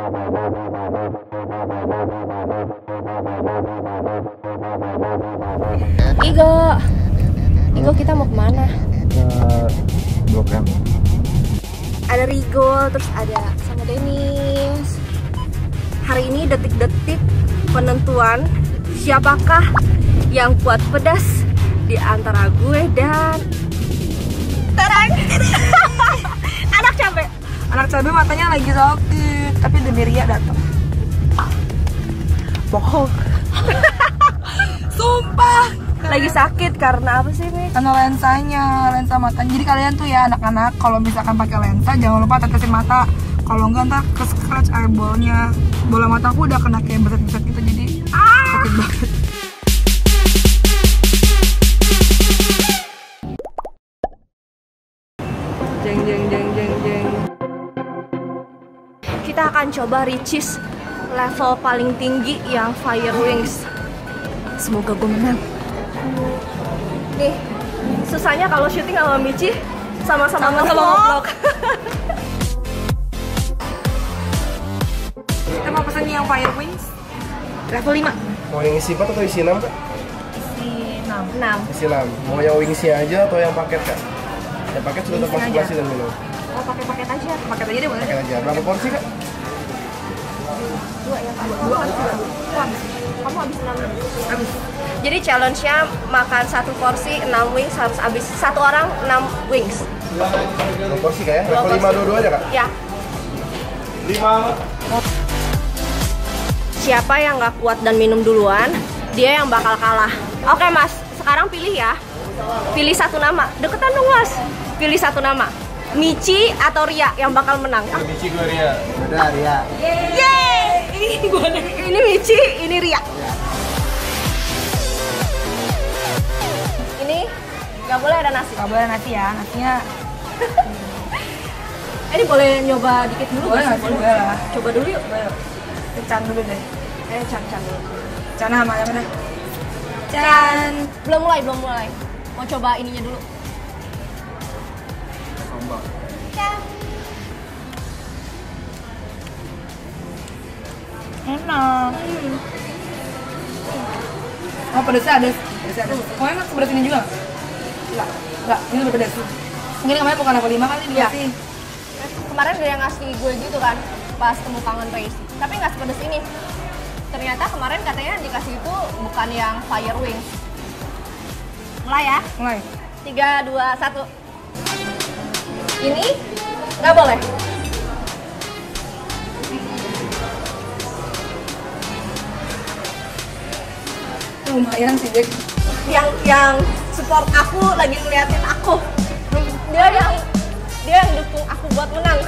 Igo, kita mau kemana? Ke Blok M. Ada Rigo, terus ada sama Denis. Hari ini detik-detik penentuan siapakah yang kuat pedas di antara gue dan Terang. Anak cabe matanya lagi sakit, tapi demi Ria datang. Bohong. Sumpah. Lagi sakit karena apa sih nih? Karena lensa matanya. Jadi kalian tuh ya anak-anak kalau misalkan pakai lensa jangan lupa tetesin mata. Kalau enggak ntar ke scratch eyeballnya. Bola mata aku udah kena kayak beset-beset gitu, jadi sakit banget. Jeng. Kita akan coba Ricis level paling tinggi yang Fire Wings. Semoga gue menang. Nih, susahnya kalau syuting sama Michi sama-sama nge-vlog. Kita mau pesen yang Fire Wings level 5. Mau yang isi 4 atau isi 6 kak? Isi 6. 6. Isi 6. Mau yang wingsnya aja atau yang paket kak? Yang paket sudah termasuk nasi dan minum. Oh, pakai paket aja. Paket aja deh boleh. Paket aja. Berapa porsi kak? 2 ya. 2 kamu habis 6. Habis. Jadi challenge-nya makan 1 porsi 6 wings harus habis 1 orang 6 wings. 2 porsi kak ya? Dua Level 5 porsi. dua-dua aja kak? Ya. 5. Siapa yang nggak kuat dan minum duluan, dia yang bakal kalah. Oke mas, sekarang pilih ya. Pilih 1 nama. Deketan dong mas. Pilih 1 nama. Michi atau Ria yang bakal menang. Michi gue Ria. Udah Ria. Yeay! Ini Michi, ini Ria. Ini nggak boleh ada nasi. Gak boleh nasi ya, nasinya Ini boleh nyoba dikit dulu boleh nggak nggak sih? sih? Boleh lah. Coba dulu yuk. Can dulu deh. Can dulu. Can sama mana? Can. Belum mulai. Mau coba ininya dulu. Sombong. Enak. Oh pedasnya ada. Oh enak sebelah sini juga? Enggak, ini lebih pedas. Mungkin namanya bukan level 5 kali dikasih. Kemarin ada yang ngasih gue gitu kan pas temu kangen race, tapi nggak sepedes ini. Ternyata kemarin katanya yang dikasih itu bukan yang Fire Wings. Mulai ya. Mulai. 3, 2, 1. Ini nggak boleh. Lumayan sih, Dek. Yang support aku lagi ngeliatin aku. Dia yang dukung aku buat menang.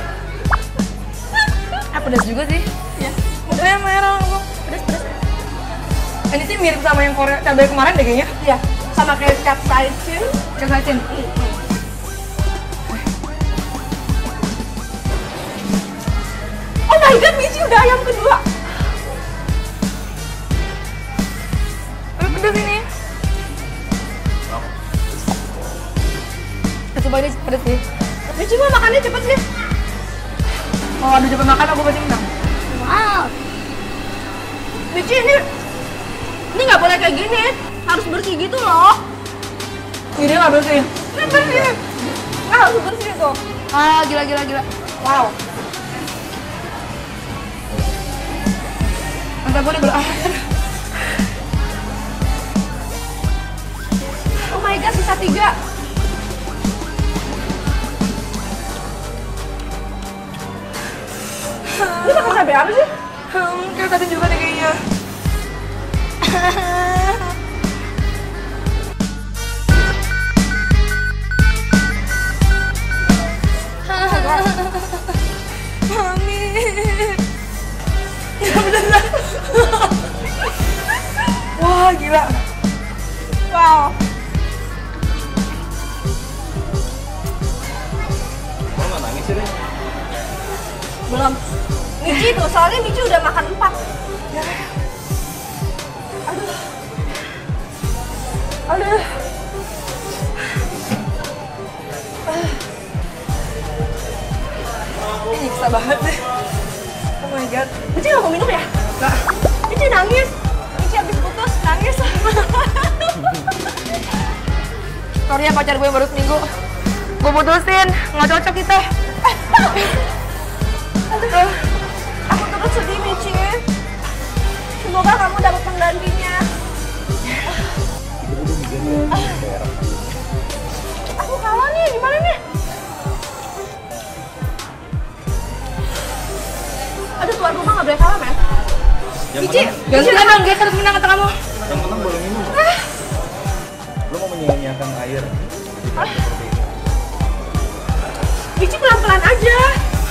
Pedas juga sih. Ya. Mukanya merah. Pedes. Ini sih mirip sama yang Korea cabai kemarin deh kayaknya. Iya. Sama kayak capsaicin. Capsaicin. Oh my god, Michi udah ayam kedua. Pedas ini. Coba ini pedas sih. Michi mah makannya cepet sih. Oh, ada coba makan aku pasti menang. Wow. Michi ini nggak boleh kayak gini. Harus bersih gitu loh. Ini nggak bersih. Ini bersih. Nggak harus bersih tuh. Ah, gila. Wow. Mantap boleh berakhir. Oh my god, sisa 3. Ini pakai cabai apa sih? Kayak tadi juga deh kayaknya. Mami. Wah, gila. Wow. Kok nggak nangis sih deh? Belum. Michi tuh, soalnya Michi udah makan 4. Aduh. Ini nyiksa banget deh. Oh my my god. Michi nggak mau minum ya? Nggak. Michi nangis. Michi habis putus nangis. Sorry ya pacar gue yang baru seminggu. Gue putusin, nggak cocok kita. Aduh, aku terus sedih Michi. Semoga kamu dapat penggantinya. Aku kalah nih, gimana nih? Aduh, tuan rumah nggak boleh kalah, men. Michi, Gantian dong, guys, harus menang kata kamu. Yang menang boleh minum. Lo mau menyia-nyiakan air? Michi pelan-pelan aja.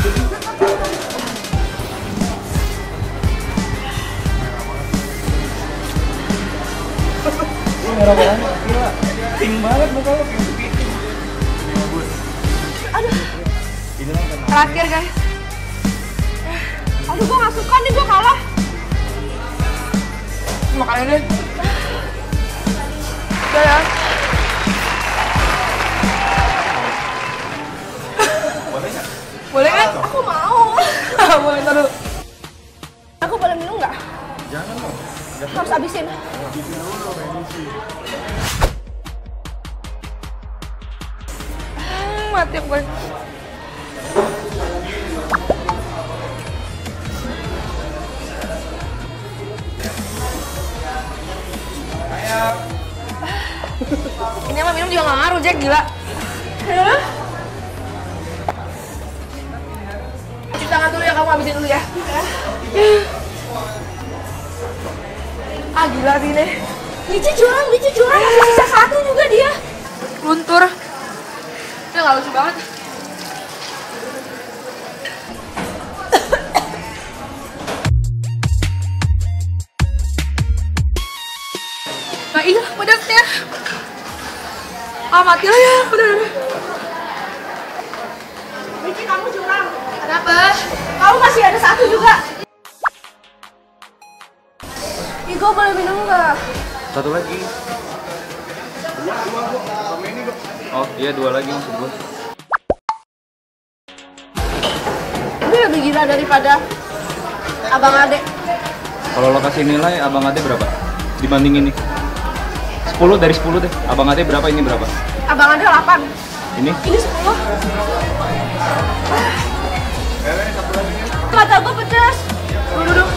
Lo merah banget, gila. Pink banget muka lo, pink kepiting. Bagus. Aduh, Ini lah kan. Terakhir guys. aduh, gue nggak suka nih, gue kalah. Makanya deh. Udah ya. Boleh nggak? Boleh kan? Aku mau. Boleh, ntar dulu. Aku boleh minum nggak? Jangan dong. Harus habisin. Mati aku guys. Ini sama minum juga gak ngaruh, Jack, gila. Cuci tangan dulu ya, kamu habisin dulu ya. Ah, gila sih ini. Michi curang, masih sisa satu juga dia. Luntur. Dia gak lucu banget. Nah iya, pedasnya. Ah, mati lah ya. Udah. Michi, kamu curang. Kenapa? Kamu masih ada satu juga. Igo boleh minum nggak? Satu lagi. Oh iya, 2 lagi maksud gue. Ini lebih gila daripada Abang Ade. Kalau lo kasih nilai, Abang Ade berapa? Dibanding ini? 10 dari 10 deh. Abang Ade berapa, ini berapa? Abang Ade 8. Ini? Ini 10. Mata gue pedas. Duduk.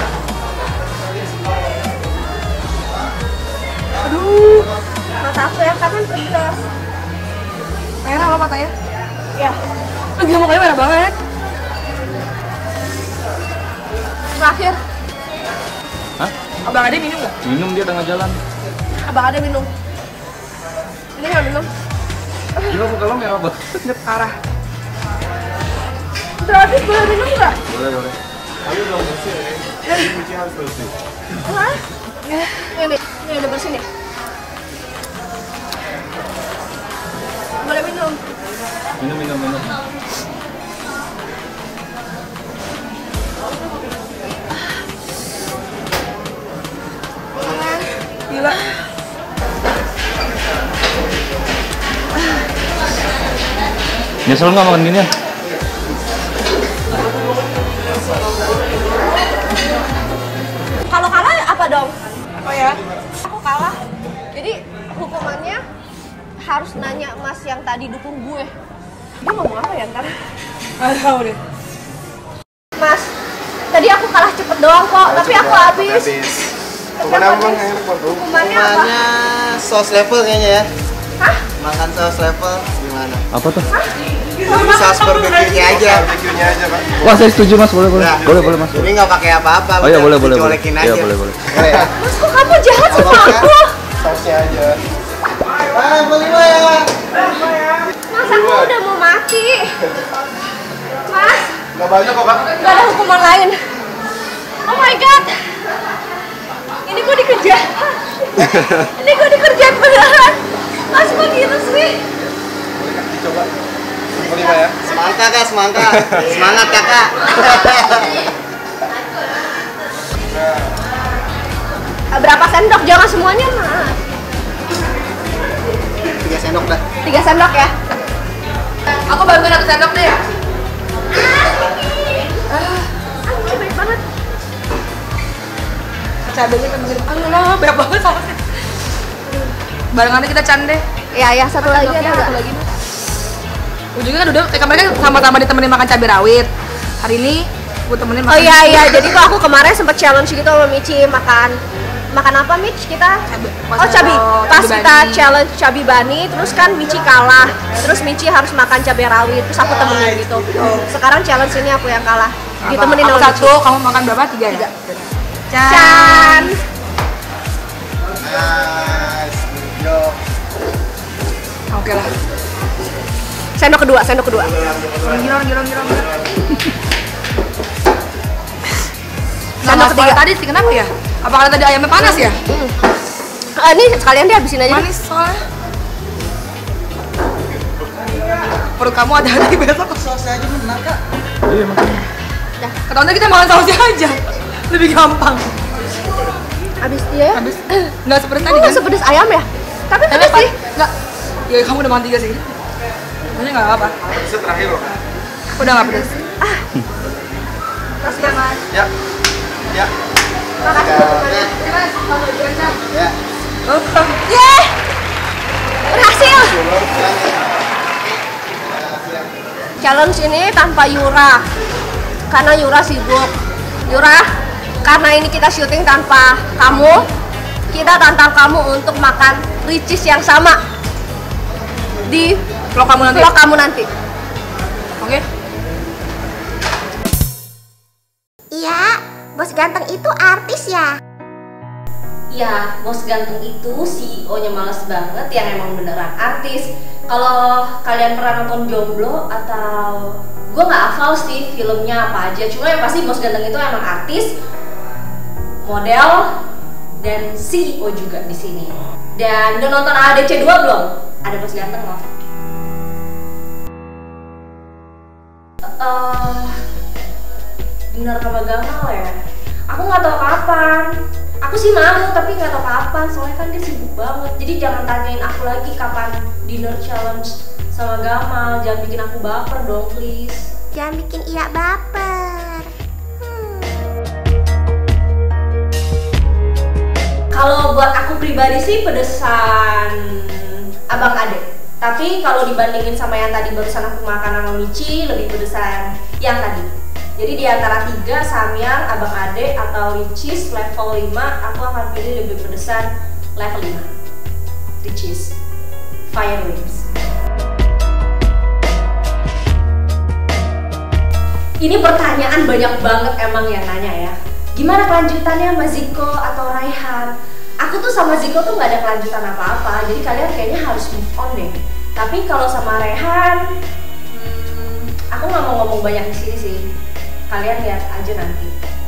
Aduh. Mata aku yang kanan pedas. Merah lo matanya? Ya. Gila, mukanya merah banget. Terakhir, Hah? Abang Ade minum gak? Minum dia tengah jalan. Abang Ade minum. Ini nggak minum. Gila, muka lo merah banget. Parah. Berarti boleh minum nggak? Boleh. Tapi belum bersih ya. Ini Michi harus bersih. Hah? Ini udah bersih nih. Boleh minum. Minum. Gila. Nyesel nggak makan ginian? Kalau kalah apa dong? Oh ya? Aku kalah. Jadi hukumannya harus nanya Mas yang tadi dukung gue. Dia ngomong apa ya ntar? Gak tau deh. Mas, tadi aku kalah cepet doang kok, tapi aku habis. Hukumannya apa bang? Enak banget. Hukumannya apa? Hukumannya sauce level kayaknya ya. Hah? Makan sauce level gimana? Apa tuh? Jadi sauce barbecue-nya aja. Barbecue-nya aja pak. Wah, saya setuju mas, boleh Nah, boleh mas. Jadi nggak pakai apa-apa. Oh iya, udah boleh. dicolekin aja. Iya, boleh. Boleh ya? Mas, kok kamu jahat sama aku? Sausnya aja. Ah, boleh ya. Mas, aku udah mau mati. Mas, Nggak banyak kok kak. gak ada hukuman lain. Oh my god. Ini gue dikejar. Ini gue dikerjain beneran. Mas, kok gitu sih? Coba. 5 ya. Semangka kak, semangka. Semangat kakak. Berapa sendok? Jangan semuanya, Mas. 3 sendok dah. 3 sendok ya. Aku bantuin 1 sendok deh. Aku baik cabenya temen Allah banyak banget sausnya. Barengannya kita cande. Ya, satu lagi ada satu nggak? lagi. Ujungnya kan udah kemarin kan sama-sama ditemenin makan cabai rawit. Hari ini gue temenin makan. Oh iya, jadi tuh aku kemarin sempet challenge gitu sama Michi makan apa Mich kita? Cabai. Pas kita challenge cabai bani, terus kan Michi kalah. Terus Michi harus makan cabai rawit, terus aku temenin gitu. Sekarang challenge ini aku yang kalah. Ditemenin aku sama satu, Michi. kamu makan berapa? 3 ya? Can. Nice. Yo. Oke lah. Sendok kedua. Girong. Sendok ketiga. Tadi kenapa ya? Apa karena tadi ayamnya panas ya? Ini sekalian deh habisin aja. Manis soalnya. Perut kamu ada hati besok. Sausnya aja menang kak. Iya makanya. Ketahuan kita makan sausnya aja. Lebih gampang. Habis dia ya? Habis nggak seperti tadi Oh, kan? sepedes ayam ya? Tapi pedes sih. Nggak. Ya kamu udah makan 3 sih. Maksudnya nggak apa-apa. Itu terakhir loh. Udah nggak pedas. Kasih ya mas. Ya. Ya. Makasih. Ya. Yeay! Berhasil! Challenge ini tanpa Yura. Karena Yura sibuk. Yura, karena ini kita syuting tanpa kamu, kita tantang kamu untuk makan ricis yang sama di Vlog kamu nanti. Oke? Iya, bos ganteng itu artis ya? Ya, bos ganteng itu CEO-nya males banget yang emang beneran artis. Kalau kalian pernah nonton Jomblo atau gue nggak hafal sih filmnya apa aja, cuma yang pasti bos ganteng itu emang artis, model, dan CEO juga di sini. Dan udah nonton ADC 2 belum? Ada bos ganteng loh. Dinar sama Gamal ya? Aku nggak tahu kapan. Aku sih mau, tapi nggak tahu kapan. Soalnya kan dia sibuk banget. Jadi jangan tanyain aku lagi kapan dinner challenge sama Gamal. Jangan bikin aku baper dong, please. Jangan bikin Iya baper. Kalau buat aku pribadi sih pedesan Abang Ade. Tapi kalau dibandingin sama yang tadi barusan aku makan sama Michi, lebih pedesan yang tadi. Jadi di antara 3, Samyang, Abang Ade, atau Ricis level 5, aku akan pilih lebih pedesan level 5. Ricis Fire Wings. Ini pertanyaan banyak banget emang yang nanya ya. Gimana kelanjutannya sama Ziko atau Raihan? Aku tuh sama Ziko tuh nggak ada kelanjutan apa-apa, jadi kalian kayaknya harus move on deh. Tapi kalau sama Raihan, aku nggak mau ngomong banyak di sini sih. Kalian lihat aja nanti.